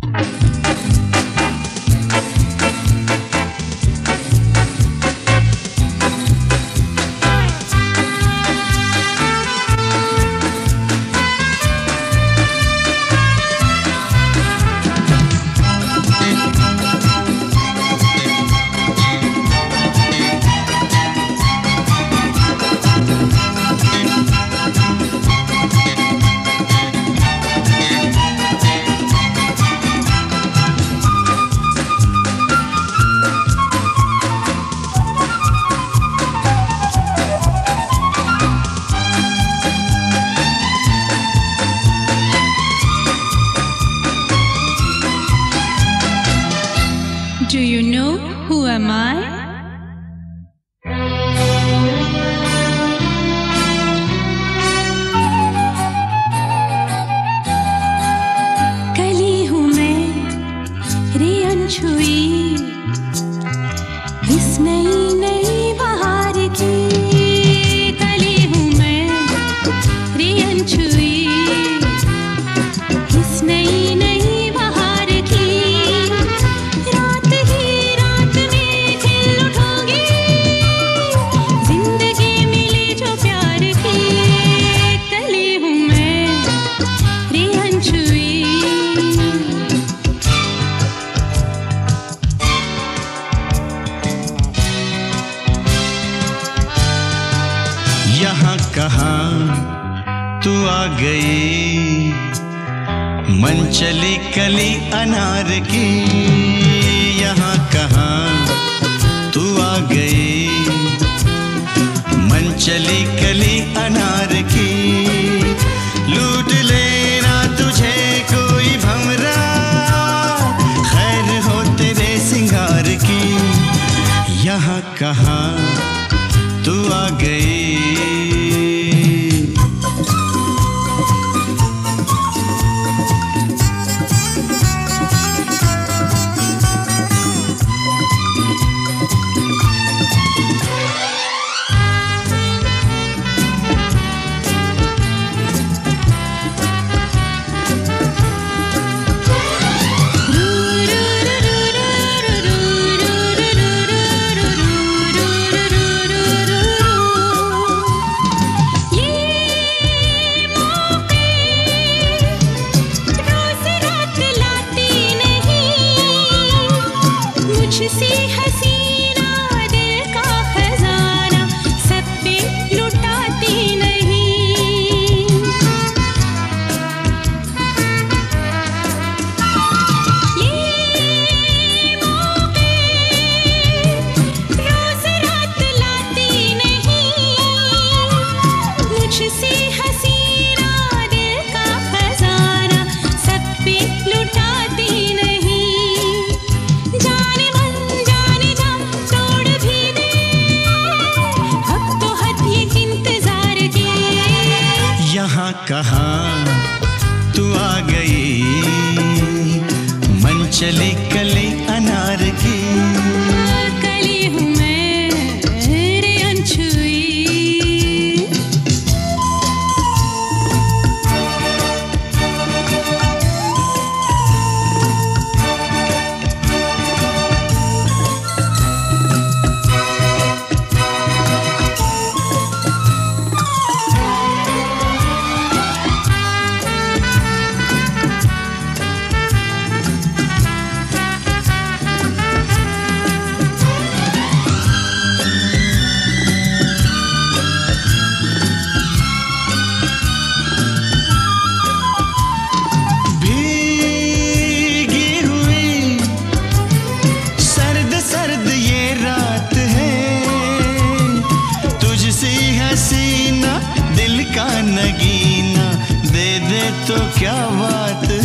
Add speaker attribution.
Speaker 1: Do you know who am I? कली हूँ मैं रे अनछुई इस नई नई बहार की। कली हूँ मैं रे अनछुई इस नई नई बहार की। रात ही रात में खिल उठूंगी जिंदगी मिली जो प्यार की। कली हूँ मैं रे अनछुई।
Speaker 2: यहाँ कहाँ तू आ गई मन चली कली अनार की। यहाँ कहाँ तू आ गई मन चली कली अनार की। लूट लेना तुझे कोई भंवरा खैर हो तेरे सिंगार की। यहाँ कहाँ तू आ गई।
Speaker 1: मुझसे हसीना दिल का खजाना सब पे लुटाती नहीं। ये मौके रोज रात लाती नहीं। मुझसे हसीना दिल का खजाना सब पे लुटाती नहीं। जाने
Speaker 2: यहाँ कहाँ तू आ गई मन चली कली अनार की।
Speaker 1: कली हूँ मैं रे अनछुई।
Speaker 2: हसीना दिल का नगीना दे दे तो क्या बात